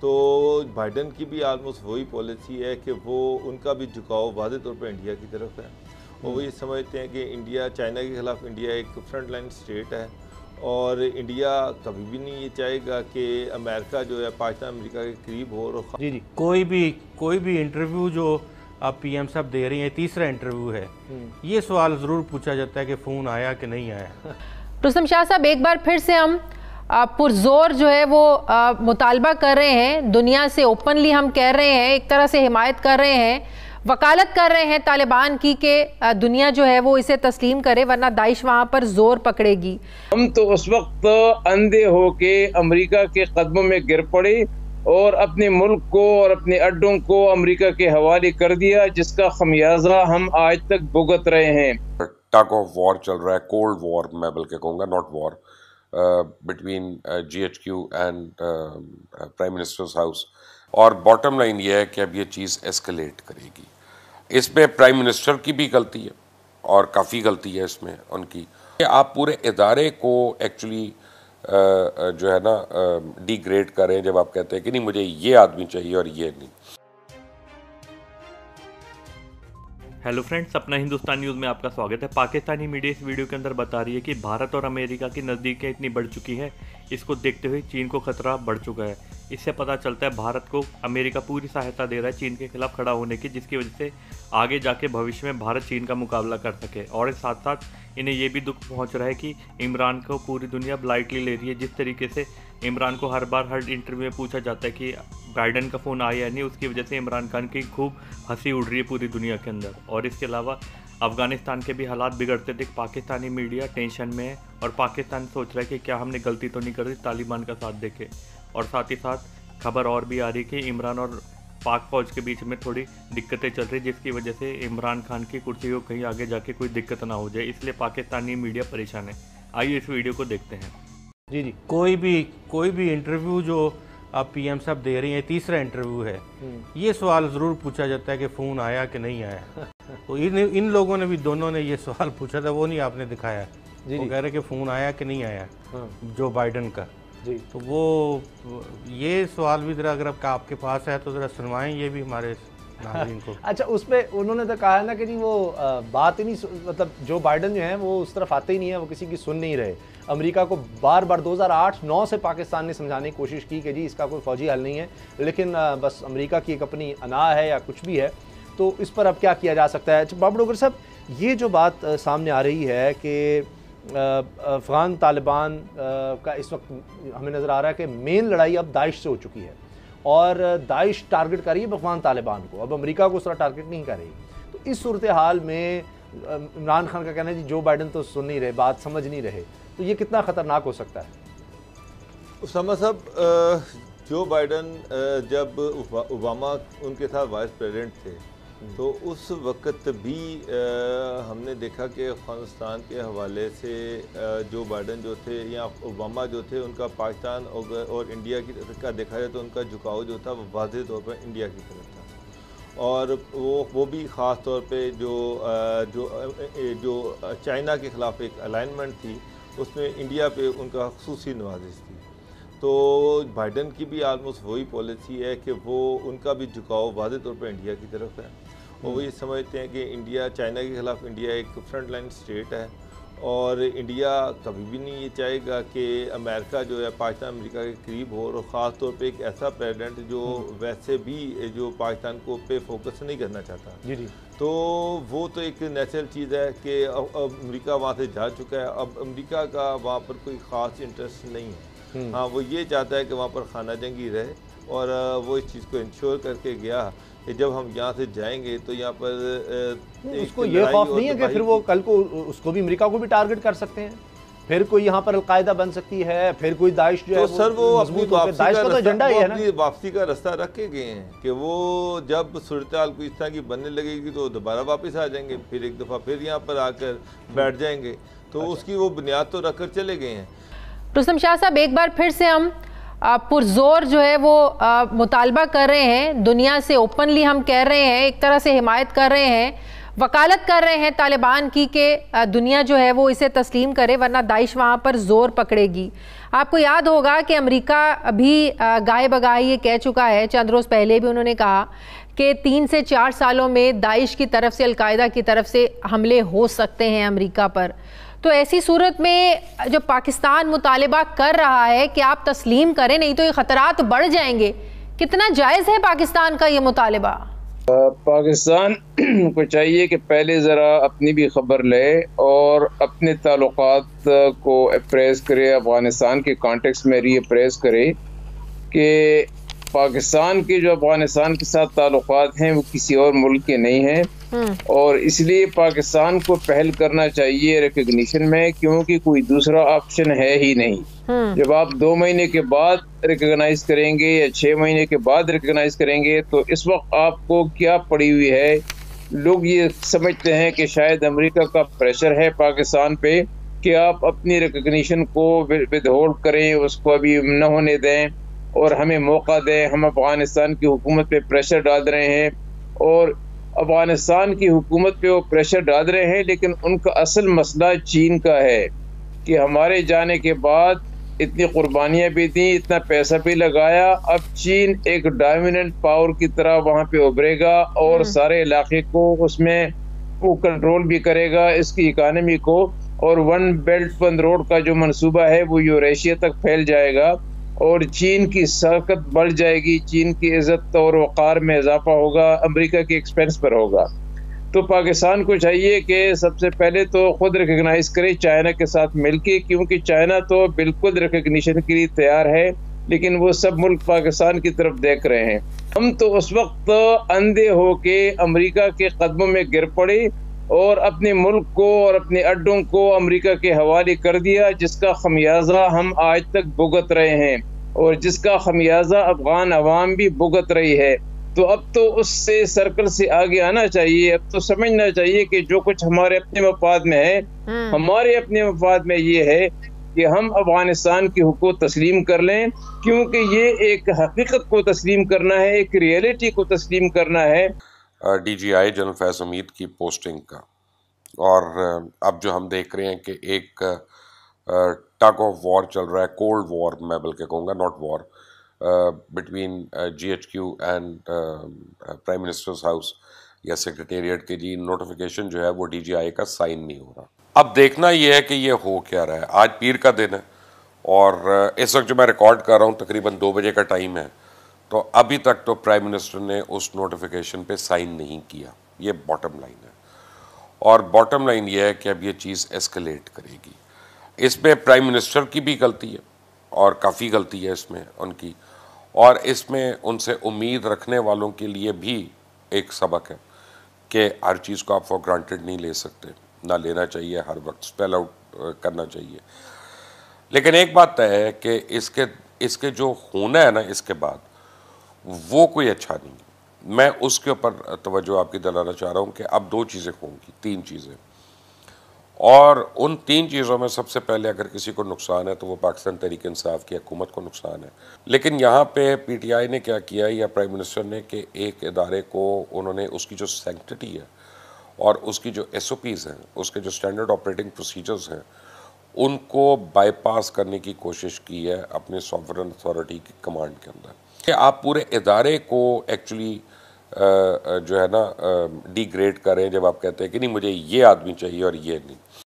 تو بائیڈن کی بھی آلموسٹ وہی پالیسی ہے کہ وہ ان کا بھی جھکاؤ واضح طور پر انڈیا کی طرف ہے، اور وہ یہ سمجھتے ہیں کہ انڈیا چائنا کے خلاف انڈیا ایک فرنٹ لائن اسٹیٹ ہے، اور انڈیا کبھی بھی نہیں یہ چاہے گا کہ امریکہ جو ہے پاکستان امریکہ کے قریب ہو۔ جی کوئی بھی انٹرویو جو آپ پی ایم صاحب دے رہی ہیں، تیسرا انٹرویو ہے، یہ سوال ضرور پوچھا جاتا ہے کہ فون آیا کہ نہیں آیا۔ رستم شاہ صاحب، ایک بار پھر سے ہم پرزور جو ہے وہ مطالبہ کر رہے ہیں دنیا سے، اوپنلی ہم کہہ رہے ہیں، ایک طرح سے حمایت کر رہے ہیں، وکالت کر رہے ہیں طالبان کی کہ دنیا جو ہے وہ اسے تسلیم کرے ورنہ داعش وہاں پر زور پکڑے گی۔ ہم تو اس وقت اندھے ہو کے امریکہ کے قدموں میں گر پڑے اور اپنے ملک کو اور اپنے اڈوں کو امریکہ کے حوالے کر دیا، جس کا خمیازہ ہم آج تک بھگت رہے ہیں۔ ٹگ آف وار چل رہا ہے، کولڈ وار میں بلکہ کہوں گا، not war, between G H Q and prime minister's house, اور باٹم لائن یہ ہے کہ اب یہ چیز ایسکلیٹ کرے گی۔ اس میں پرائم منسٹر کی بھی غلطی ہے اور کافی غلطی ہے اس میں ان کی، کہ آپ پورے ادارے کو ایکچولی جو ہے نا ڈی گریڈ کریں جب آپ کہتے ہیں کہ نہیں مجھے یہ آدمی چاہیے اور یہ نہیں۔ ہیلو فرینڈز، اپنا ہندوستان نیوز میں آپ کا سواگت ہے۔ پاکستانی میڈیا اس ویڈیو کے اندر بتا رہی ہے کہ بھارت اور امریکہ کی نزدیکیاں اتنی بڑھ چکی ہے، اس کو دیکھتے ہوئے چین کو خطرہ بڑھ چکا ہے۔ اس سے پتہ چلتا ہے بھارت کو امریکہ پوری سہایتا دے رہا ہے چین کے خلاف کھڑا ہونے کی، جس کی وجہ سے آگے جا کے بھوشیہ میں بھارت چین کا مقابلہ کر سکے۔ اور اس ساتھ ساتھ انہیں یہ بھی دکھ پہنچ رہا ہے کہ عمران کو پوری دنیا بلائٹلی لے رہی ہے۔ جس طریقے سے عمران کو ہر بار ہر انٹرویو میں پوچھا جاتا ہے کہ بائیڈن کا فون آیا یا نہیں، اس کی وجہ سے عمران خان کی خوب ہنسی اڑ رہی ہے پوری دنیا کے اندر۔ اور اس کے علاوہ افغانستان کے بھی حالات بگڑتے دیکھ پاکستانی میڈیا ٹینشن میں ہے، اور پاکستان سوچ رہا ہے کہ کیا ہم نے غلطی تو نہیں کر دی طالبان کا ساتھ دے کے۔ اور ساتھ ہی ساتھ خبر اور بھی آ رہی کہ عمران اور پاک فوج کے بیچ میں تھوڑی دقتیں چل رہی، جس کی وجہ سے عمران خان کی کرسی کو کہیں آگے جا کے کوئی دقت نہ ہو جائے، اس لیے پاکستانی میڈیا پریشان ہے۔ آئیے اس ویڈیو کو دیکھتے ہیں۔ جی کوئی بھی انٹرویو جو آپ پی ایم صاحب دے رہی ہیں، تیسرا انٹرویو ہے، یہ سوال ضرور پوچھا جاتا ہے کہ فون آیا کہ نہیں آیا۔ تو ان لوگوں نے بھی، دونوں نے یہ سوال پوچھا تھا، وہ نہیں آپ نے دکھایا، وہ کہہ رہے کہ فون آیا کہ نہیں آیا جو بائیڈن کا۔ تو وہ یہ سوال بھی ذرا اگر آپ کے پاس ہے تو ذرا سنوائیں یہ بھی ہمارے ناظرین کو۔ اچھا، اس پہ انہوں نے تو کہا ہے نا کہ نہیں وہ بات ہی نہیں، مطلب جو بائیڈن جو ہیں وہ اس طرف آتے ہی نہیں ہیں، وہ کسی کی سن نہیں رہے۔ امریکہ کو بار 2008-9 سے پاکستان نے سمجھانے کی کوشش کی کہ جی اس کا کوئی فوجی حل نہیں ہے، لیکن بس امریکہ کی ایک اپنی انا ہے یا کچھ بھی ہے، تو اس پر اب کیا کیا جا سکتا ہے۔ بابر ڈوگر صاحب، یہ جو بات سامنے آ رہی ہے کہ افغان طالبان کا اس وقت ہمیں نظر آ رہا ہے کہ مین لڑائی اب داعش سے ہو چکی ہے، اور داعش ٹارگٹ کر رہی ہے افغان طالبان کو، اب امریکہ کو اس طرح ٹارگٹ نہیں کر رہی۔ تو اس صورتحال میں عمران خان کا کہنا ہے جی جو بائیڈن تو سن نہیں رہے، بات سمجھ نہیں رہے، تو یہ کتنا خطرناک ہو سکتا ہے؟ اسامہ صاحب، جو بائیڈن جب اوباما ان کے ساتھ وائس پریزیڈنٹ تھے تو اس وقت بھی ہم نے دیکھا کہ افغانستان کے حوالے سے جو بائیڈن جو تھے یا اوباما جو تھے، ان کا پاکستان اور انڈیا کی طرف کا دیکھا جائے تو ان کا جھکاؤ جو تھا وہ واضح طور پر انڈیا کی طرف تھا، اور وہ بھی خاص طور پہ جو چائنا کے خلاف ایک الائنمنٹ تھی، اس میں انڈیا پہ ان کا خصوصی نوازش تھی۔ تو بائیڈن کی بھی آلموسٹ وہی پالیسی ہے کہ وہ ان کا بھی جھکاؤ واضح طور پر انڈیا کی طرف ہے، اور وہ یہ سمجھتے ہیں کہ انڈیا چائنا کے خلاف انڈیا ایک فرنٹ لائن اسٹیٹ ہے، اور انڈیا کبھی بھی نہیں یہ چاہے گا کہ امریکہ جو ہے پاکستان امریکہ کے قریب ہو، اور خاص طور پہ ایک ایسا پریزیڈنٹ جو ویسے بھی جو پاکستان کو پہ فوکس نہیں کرنا چاہتا۔ تو وہ تو ایک نیچرل چیز ہے کہ امریکہ وہاں سے جا چکا ہے، اب امریکہ کا وہاں پر کوئی خاص انٹرسٹ نہیں ہے۔ ہاں، وہ یہ چاہتا ہے کہ وہاں پر خانہ جنگی رہے، اور وہ اس چیز کو انشور کر کے گیا کہ جب ہم یہاں سے جائیں گے تو یہاں پر اس کو یہ خوف نہیں ہے کہ پھر وہ کل کو اس کو بھی امریکہ کو بھی ٹارگٹ کر سکتے ہیں، پھر کوئی یہاں پر القاعدہ بن سکتی ہے، پھر کوئی داعش جو ہے سر وہ اپنی واپسی کا راستہ رکھ کے گئے ہیں کہ وہ جب صورتحال کو اس طرح کی بننے لگے گی تو دوبارہ واپس آ جائیں گے، پھر ایک دفعہ پھر یہاں پر آ کر بیٹھ جائیں گے، تو اس کی وہ بنیاد تو رکھ کر چلے گئے ہیں۔ رستم شاہ صاحب، ایک بار پھر سے ہم پرزور جو ہے وہ مطالبہ کر رہے ہیں دنیا سے، اوپنلی ہم کہہ رہے ہیں، ایک طرح سے حمایت کر رہے ہیں، وکالت کر رہے ہیں طالبان کی کہ دنیا جو ہے وہ اسے تسلیم کرے ورنہ داعش وہاں پر زور پکڑے گی۔ آپ کو یاد ہوگا کہ امریکہ ابھی گاہے بگاہے یہ کہہ چکا ہے، چند روز پہلے بھی انہوں نے کہا کہ 3 سے 4 سالوں میں داعش کی طرف سے، القاعدہ کی طرف سے حملے ہو سکتے ہیں امریکہ پر. تو ایسی صورت میں جو پاکستان مطالبہ کر رہا ہے کہ آپ تسلیم کریں نہیں تو یہ خطرات بڑھ جائیں گے، کتنا جائز ہے پاکستان کا یہ مطالبہ؟ پاکستان کو چاہیے کہ پہلے ذرا اپنی بھی خبر لے اور اپنے تعلقات کو اپریز کرے، افغانستان کے کانٹیکس میں ری اپریز کرے کہ پاکستان کے جو افغانستان کے ساتھ تعلقات ہیں وہ کسی اور ملک کے نہیں ہیں، اور اس لیے پاکستان کو پہل کرنا چاہیے ریکگنیشن میں، کیونکہ کوئی دوسرا آپشن ہے ہی نہیں. جب آپ 2 مہینے کے بعد ریکگنائز کریں گے یا 6 مہینے کے بعد ریکگنائز کریں گے تو اس وقت آپ کو کیا پڑی ہوئی ہے. لوگ یہ سمجھتے ہیں کہ شاید امریکہ کا پریشر ہے پاکستان پہ کہ آپ اپنی ریکگنیشن کو ود ہولڈ کریں، اس کو ابھی نہ ہونے دیں اور ہمیں موقع دیں. ہم افغانستان کی حکومت پہ پریشر ڈال رہے ہیں اور افغانستان کی حکومت پہ وہ پریشر ڈال رہے ہیں، لیکن ان کا اصل مسئلہ چین کا ہے کہ ہمارے جانے کے بعد اتنی قربانیاں بھی دیں، اتنا پیسہ بھی لگایا، اب چین ایک ڈومیننٹ پاور کی طرح وہاں پہ ابھرے گا اور سارے علاقے کو اس میں وہ کنٹرول بھی کرے گا، اس کی اکانومی کو، اور 1 بیلٹ 1 روڈ کا جو منصوبہ ہے وہ یوریشیا تک پھیل جائے گا اور چین کی طاقت بڑھ جائے گی، چین کی عزت اور وقار میں اضافہ ہوگا، امریکہ کے ایکسپینس پر ہوگا. تو پاکستان کو چاہیے کہ سب سے پہلے تو خود ریکگنائز کرے چائنا کے ساتھ مل کے، کیونکہ چائنا تو بالکل ریکگنیشن کے لیے تیار ہے لیکن وہ سب ملک پاکستان کی طرف دیکھ رہے ہیں. ہم تو اس وقت اندھے ہو کے امریکہ کے قدموں میں گر پڑے اور اپنے ملک کو اور اپنے اڈوں کو امریکہ کے حوالے کر دیا، جس کا خمیازہ ہم آج تک بھگت رہے ہیں اور جس کا خمیازہ افغان عوام بھی بھگت رہی ہے. تو اب تو اس سے سرکل سے آگے آنا چاہیے، اب تو سمجھنا چاہیے کہ جو کچھ ہمارے اپنے مفاد میں ہے، ہمارے اپنے مفاد میں یہ ہے کہ ہم افغانستان کی حقوق تسلیم کر لیں، کیونکہ یہ ایک حقیقت کو تسلیم کرنا ہے، ایک ریئلٹی کو تسلیم کرنا ہے. ڈی جی آئی جنرل فیض حمید کی پوسٹنگ کا، اور اب جو ہم دیکھ رہے ہیں کہ ایک ٹگ آف وار چل رہا ہے، کولڈ وار میں بلکہ کہوں گا، not war, between G H Q and prime minister's house یا سیکریٹریٹ کے جی نوٹیفیکیشن جو ہے وہ ڈی جی آئی کا سائن نہیں ہو رہا. اب دیکھنا یہ ہے کہ یہ ہو کیا رہا ہے. آج پیر کا دن ہے اور اس وقت جو میں ریکارڈ کر رہا ہوں تقریباً 2 بجے کا ٹائم ہے، تو ابھی تک تو پرائم منسٹر نے اس نوٹیفیکیشن پہ سائن نہیں کیا. یہ باٹم لائن ہے، اور باٹم لائن یہ ہے کہ اب یہ چیز ایسکلیٹ کرے گی. اس میں پرائم منسٹر کی بھی غلطی ہے اور کافی غلطی ہے اس میں ان کی، اور اس میں ان سے امید رکھنے والوں کے لیے بھی ایک سبق ہے کہ ہر چیز کو آپ فور گرانٹیڈ نہیں لے سکتے، نہ لینا چاہیے، ہر وقت اسپیل آؤٹ کرنا چاہیے. لیکن ایک بات طے ہے کہ اس کے جو ہونا ہے نا اس کے بعد، وہ کوئی اچھا نہیں. میں اس کے اوپر توجہ آپ کی دلانا چاہ رہا ہوں کہ اب 2 چیزیں ہوں گی، 3 چیزیں، اور ان 3 چیزوں میں سب سے پہلے اگر کسی کو نقصان ہے تو وہ پاکستان تحریک انصاف کی حکومت کو نقصان ہے. لیکن یہاں پہ پی ٹی آئی نے کیا کیا یا پرائم منسٹر نے کہ ایک ادارے کو انہوں نے اس کی جو سینکٹیٹی ہے اور اس کی جو ایس او پیز ہیں، اس کے جو اسٹینڈرڈ آپریٹنگ پروسیجرز ہیں، ان کو بائی پاس کرنے کی کوشش کی ہے اپنے سوورن اتھارٹی کی کمانڈ کے اندر، کہ آپ پورے ادارے کو ایکچولی جو ہے نا ڈی گریڈ کریں جب آپ کہتے ہیں کہ نہیں مجھے یہ آدمی چاہیے اور یہ نہیں.